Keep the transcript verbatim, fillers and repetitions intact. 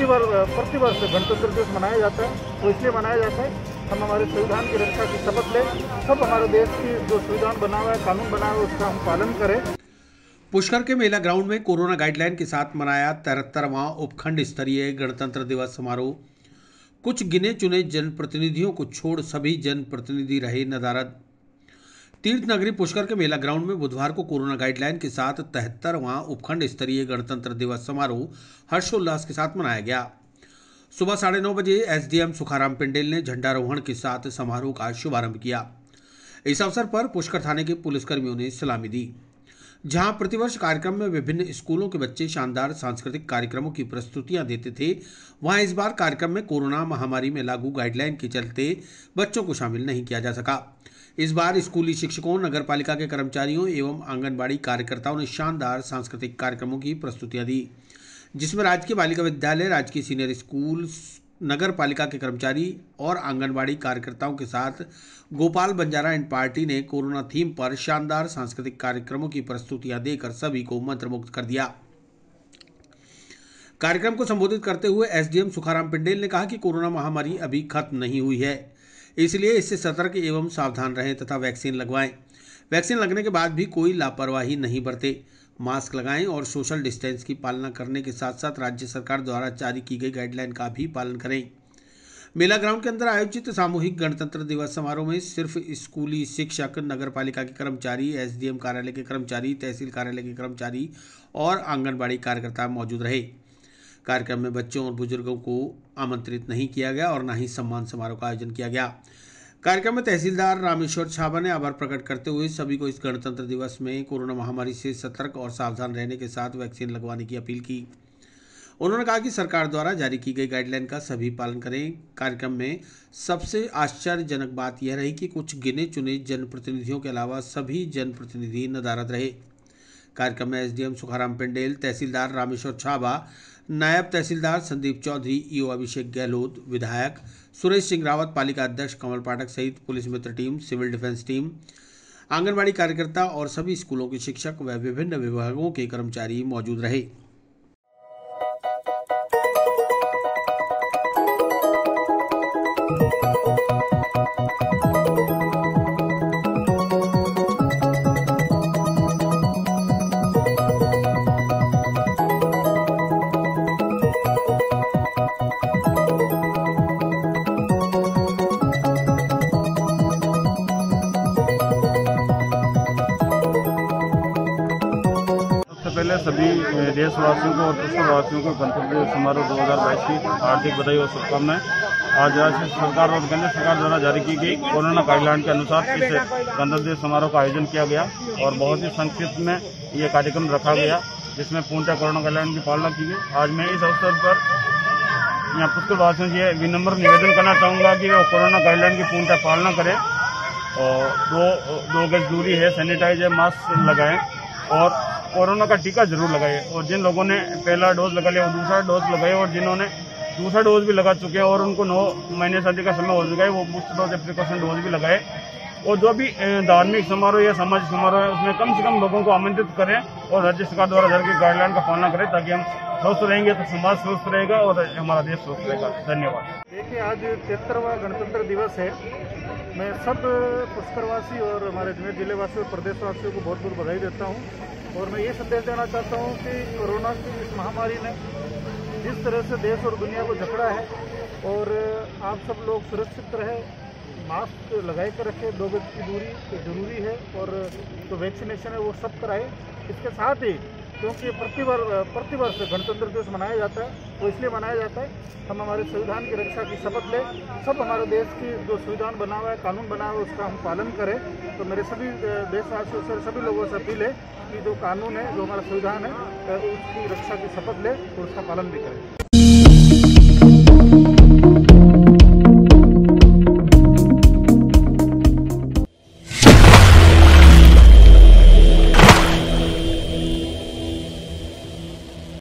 प्रतिवर्ष प्रतिवर्ष गणतंत्र दिवस मनाया जाता है। वो इसलिए मनाया जाता है हम हमारे संविधान की रक्षा की शपथ लें, सब हमारे देश की जो संविधान बना हुआ है, कानून बना हुआ है, उसका हम पालन करें। पुष्कर के मेला ग्राउंड में कोरोना गाइडलाइन के साथ मनाया तिहत्तरवां उपखंड स्तरीय गणतंत्र दिवस समारोह। कुछ गिने चुने जनप्रतिनिधियों को छोड़ सभी जनप्रतिनिधि रहे नदारद। तीर्थ नगरी पुष्कर के मेला ग्राउंड में बुधवार को कोरोना गाइडलाइन के साथ तिहत्तरवां उपखंड स्तरीय गणतंत्र दिवस समारोह हर्षोल्लास के साथ मनाया गया। सुबह साढ़े नौ बजे एसडीएम सुखाराम पिंडेल ने झंडारोहण के साथ समारोह का शुभारंभ किया। इस अवसर पर पुष्कर थाने के पुलिसकर्मियों ने सलामी दी। जहां प्रतिवर्ष कार्यक्रम में विभिन्न स्कूलों के बच्चे शानदार सांस्कृतिक कार्यक्रमों की प्रस्तुतियां देते थे, वहां इस बार कार्यक्रम में कोरोना महामारी में लागू गाइडलाइन के चलते बच्चों को शामिल नहीं किया जा सका। इस बार स्कूली शिक्षकों, नगरपालिका के कर्मचारियों एवं आंगनबाड़ी कार्यकर्ताओं ने शानदार सांस्कृतिक कार्यक्रमों की प्रस्तुतियां दी, जिसमें राजकीय बालिका विद्यालय, राजकीय सीनियर स्कूल, नगर पालिका के कर्मचारी और आंगनबाड़ी कार्यकर्ताओं के साथ गोपाल बंजारा एंड पार्टी ने कोरोना थीम पर शानदार सांस्कृतिक कार्यक्रमों की प्रस्तुतियां देकर सभी को मंत्रमुग्ध कर दिया। कार्यक्रम को संबोधित करते हुए एसडीएम सुखाराम पिंडेल ने कहा कि कोरोना महामारी अभी खत्म नहीं हुई है, इसलिए इससे सतर्क एवं सावधान रहें तथा वैक्सीन लगवाएं। वैक्सीन लगने के बाद भी कोई लापरवाही नहीं बरते, मास्क लगाएं और सोशल डिस्टेंस की पालना करने के साथ साथ राज्य सरकार द्वारा जारी की गई गाइडलाइन का भी पालन करें। मेला ग्राउंड के अंदर आयोजित सामूहिक गणतंत्र दिवस समारोह में सिर्फ स्कूली शिक्षक, नगरपालिका के कर्मचारी, एसडीएम कार्यालय के कर्मचारी, तहसील कार्यालय के कर्मचारी और आंगनबाड़ी कार्यकर्ता मौजूद रहे। कार्यक्रम में बच्चों और बुजुर्गों को आमंत्रित नहीं किया गया और न ही सम्मान समारोह का आयोजन किया गया। कार्यक्रम में तहसीलदार रामेश्वर छाबा ने आभार प्रकट करते हुए सभी को इस गणतंत्र दिवस में कोरोना महामारी से सतर्क और सावधान रहने के साथ वैक्सीन लगवाने की अपील की। उन्होंने कहा कि सरकार द्वारा जारी की गई गाइडलाइन का सभी पालन करें। कार्यक्रम में सबसे आश्चर्यजनक बात यह रही कि कुछ गिने चुने जनप्रतिनिधियों के अलावा सभी जनप्रतिनिधि नदारद रहे। कार्यक्रम में एसडीएम सुखाराम पिंडेल, तहसीलदार रामेश्वर छाबा, नायब तहसीलदार संदीप चौधरी, ईओ अभिषेक गहलोत, विधायक सुरेश सिंह रावत, पालिका अध्यक्ष कमल पाठक सहित पुलिस मित्र team, civil defence team, anganwadi कार्यकर्ता और सभी स्कूलों के शिक्षक व विभिन्न विभागों के कर्मचारी मौजूद रहे। पहले सभी देशवासियों को और पुष्करवासियों को गणतंत्र दिवस समारोह दो हज़ार बाईस की हार्दिक बधाई और शुभकामनाएं। आज राज्य सरकार और केंद्र सरकार द्वारा जारी की गई कोरोना गाइडलाइन के अनुसार इस गणतंत्र दिवस समारोह का आयोजन किया गया और बहुत ही संक्षिप्त में ये कार्यक्रम रखा गया, जिसमें पूर्णतः कोरोना गाइडलाइन की पालना की गई। आज मैं इस अवसर पर यहाँ पुष्करवासियों से विनम्र निवेदन करना चाहूँगा कि वो कोरोना गाइडलाइन की पूर्णतः पालना करें और दो दो गज दूरी है, सैनिटाइजर, मास्क लगाएं और कोरोना का टीका जरूर लगाए। और जिन लोगों ने पहला डोज लगा लिया वो दूसरा डोज लगाए और जिन्होंने दूसरा डोज भी लगा चुके हैं और उनको नौ महीने से अधिक का समय हो चुका है वो बूस्टर डोज या प्रिकॉशन डोज भी लगाए। और जो भी धार्मिक समारोह या सामाजिक समारोह है उसमें कम से कम लोगों को आमंत्रित करें और राज्य सरकार द्वारा जारी की गाइडलाइन का पालना करें, ताकि हम स्वस्थ रहेंगे तो समाज स्वस्थ रहेगा और हमारा देश स्वस्थ रहेगा। धन्यवाद। देखिए, आज तिहत्तरवां गणतंत्र दिवस है। मैं सब पुष्करवासी और हमारे अजमेर जिलेवासियों और प्रदेशवासियों को बहुत बहुत बधाई देता हूँ और मैं ये संदेश देना चाहता हूँ कि कोरोना की इस महामारी ने जिस तरह से देश और दुनिया को जकड़ा है और आप सब लोग सुरक्षित रहे, मास्क लगा कर रखें, दो गज की दूरी तो जरूरी है और जो वैक्सीनेशन है वो सब कराएं। इसके साथ ही क्योंकि प्रतिवर्ष प्रतिवर्ष गणतंत्र दिवस मनाया जाता है, वो इसलिए मनाया जाता है हम हमारे संविधान की रक्षा की शपथ लें, सब हमारे देश की जो संविधान बना हुआ है, कानून बना हुआ है, उसका हम पालन करें। तो मेरे सभी देशवासियों से, सभी लोगों से अपील है कि जो कानून है, जो हमारा संविधान है, उसकी रक्षा की शपथ लें और उसका पालन भी करें।